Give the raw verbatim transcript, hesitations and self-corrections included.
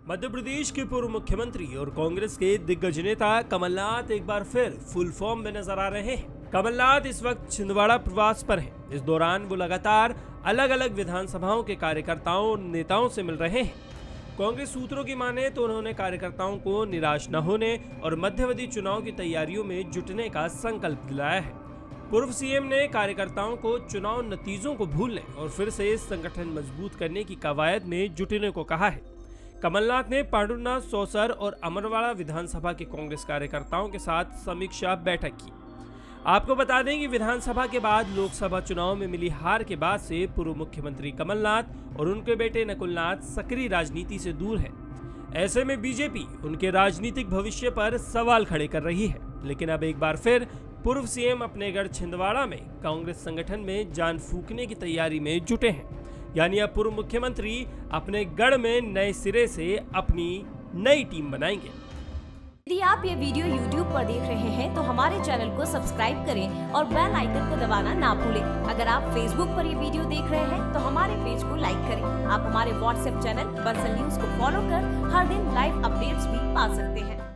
मध्य प्रदेश के पूर्व मुख्यमंत्री और कांग्रेस के दिग्गज नेता कमलनाथ एक बार फिर फुल फॉर्म में नजर आ रहे हैं। कमलनाथ इस वक्त छिंदवाड़ा प्रवास पर हैं। इस दौरान वो लगातार अलग अलग विधानसभाओं के कार्यकर्ताओं और नेताओं से मिल रहे हैं। कांग्रेस सूत्रों की माने तो उन्होंने कार्यकर्ताओं को निराश न होने और मध्यावधि चुनाव की तैयारियों में जुटने का संकल्प दिलाया है। पूर्व सीएम ने कार्यकर्ताओं को चुनाव नतीजों को भूलने और फिर से संगठन मजबूत करने की कवायद में जुटने को कहा है। कमलनाथ ने पांडुरनाथ, सौसर और अमरवाड़ा विधानसभा के कांग्रेस कार्यकर्ताओं के साथ समीक्षा बैठक की। आपको बता दें कि विधानसभा के बाद लोकसभा चुनाव में मिली हार के बाद से पूर्व मुख्यमंत्री कमलनाथ और उनके बेटे नकुलनाथ सक्रिय राजनीति से दूर हैं। ऐसे में बीजेपी उनके राजनीतिक भविष्य पर सवाल खड़े कर रही है। लेकिन अब एक बार फिर पूर्व सीएम अपने गढ़ छिंदवाड़ा में कांग्रेस संगठन में जान फूंकने की तैयारी में जुटे हैं। यानी अब पूर्व मुख्यमंत्री अपने गढ़ में नए सिरे से अपनी नई टीम बनाएंगे। यदि आप ये वीडियो यूट्यूब पर देख रहे हैं तो हमारे चैनल को सब्सक्राइब करें और बेल आइकन को दबाना ना भूलें। अगर आप फेसबुक पर ये वीडियो देख रहे हैं तो हमारे पेज को लाइक करें। आप हमारे व्हाट्सएप चैनल बंसल न्यूज को फॉलो कर हर दिन लाइव अपडेट्स भी पा सकते हैं।